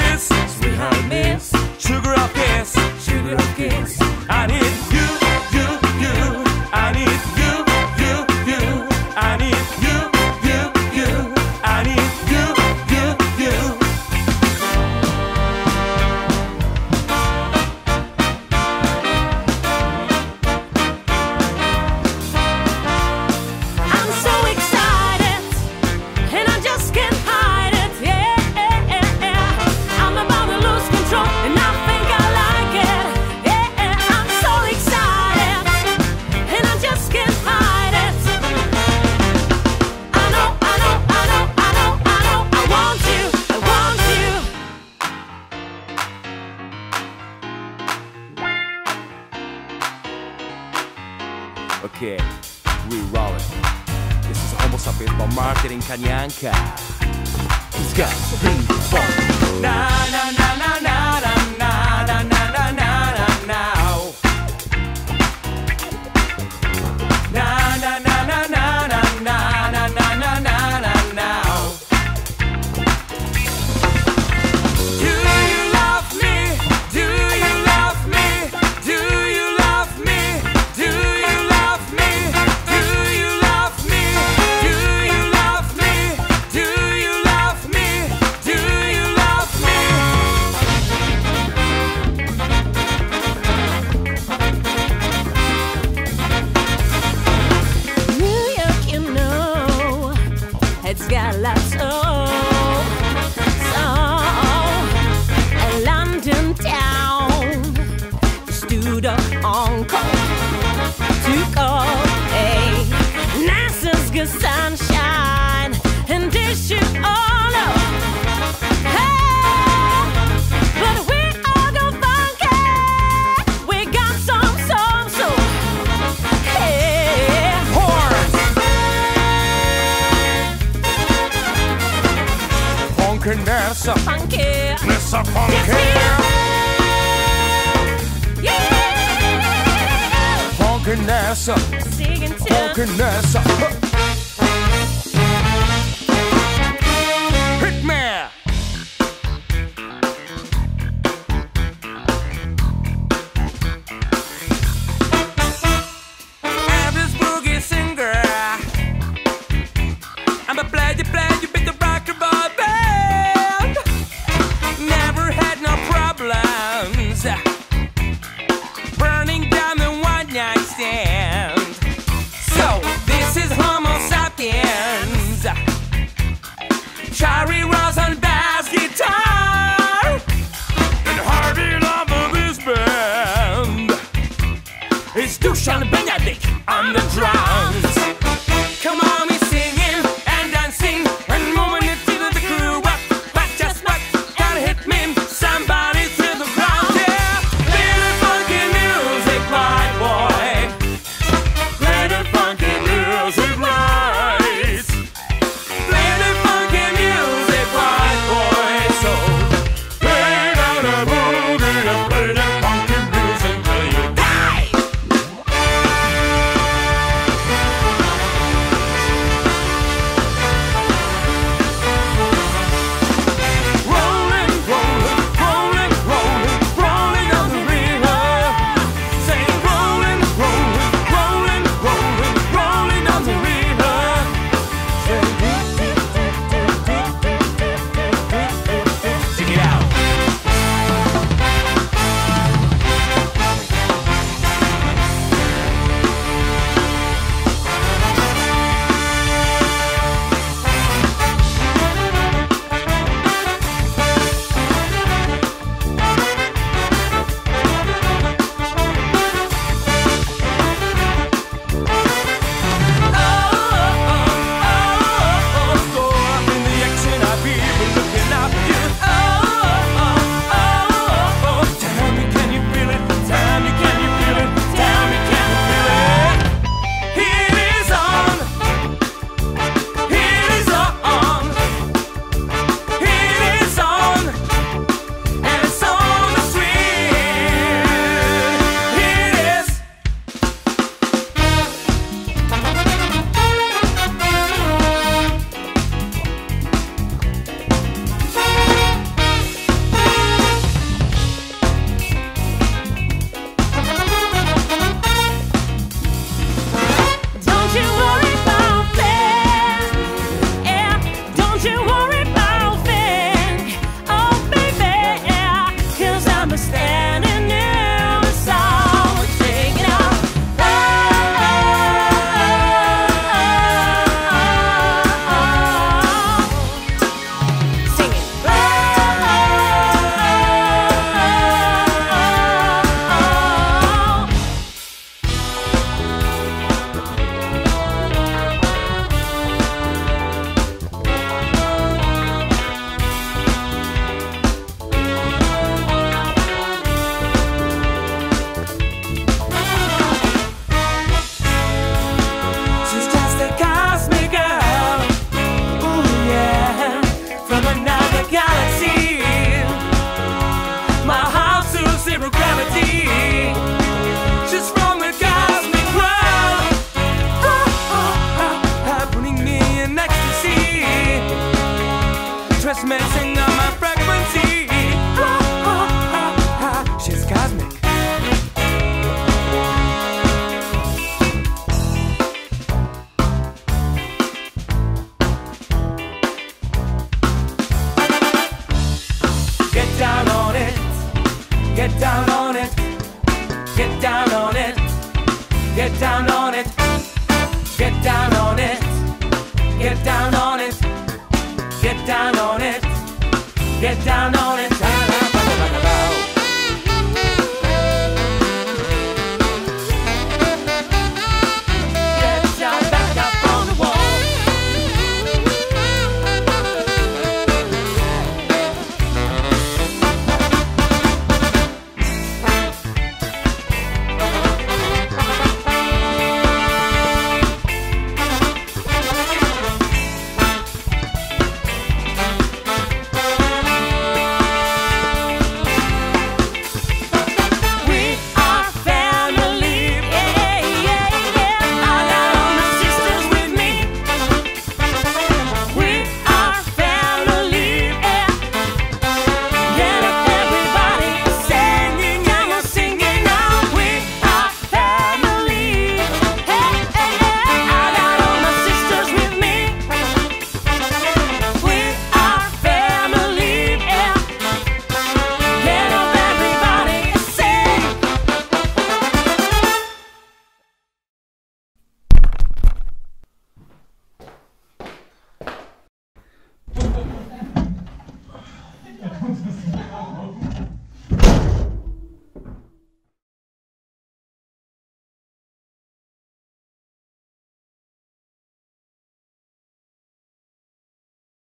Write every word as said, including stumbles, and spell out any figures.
miss, sweetheart miss, sugar of kiss, sugar of kiss. I need you, you, you. I need you, you, you. I need you, you, you. I need you, you, you. I'm so excited, and I just can't hide it. Yeah, yeah, yeah. I'm about to lose control, and I think I like it. Yeah, yeah. I'm so excited, and I just can't hide it. I know, I know, I know, I know, I know. I want you, I want you. Okay, we rolling. This is Homosapiens by Marketing Kanyanka. It's got to be fun. Na na na na na na na na na na na na. Na na na na na na na na na na na na. Do you love me? Do you love me? Do you love me? Do you love me? Do you love me? Do you love me? Do you love me? Do you love me? New York, you know, it's got lots of soul. And London town, the studio encore to go. Hey, NASA's good sunshine, and this you all know. Hey, but we all go funky. We got some, some soul. Hey, Horns! Funkiness, funky. ness a funky. Yeah, Funkiness, singing to funkiness. Hit me! I'm this boogie singer. I'm a play you play you big the rock and roll band. Never had no problems. Burning down the one night stand. So this is home. get down on it, get down on it, get down on it, get down on it, get down on it, get down on it.